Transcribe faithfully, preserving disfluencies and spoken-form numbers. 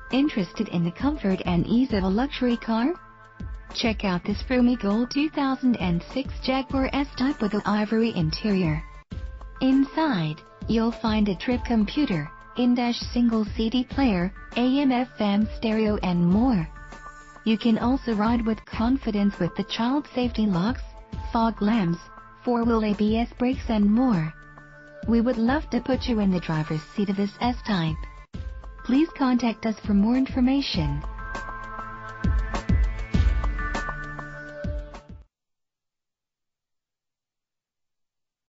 Interested in the comfort and ease of a luxury car? Check out this roomy gold two thousand six Jaguar S-Type with an ivory interior. Inside, you'll find a trip computer, in-dash single C D player, A M F M stereo and more. You can also ride with confidence with the child safety locks, fog lamps, four-wheel A B S brakes and more. We would love to put you in the driver's seat of this S-Type. Please contact us for more information.